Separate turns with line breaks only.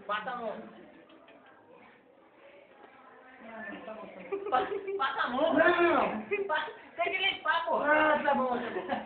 Passa a mão. Passa a mão.
Não!
Tem que limpar, pô.
Ah, tá bom, tá bom.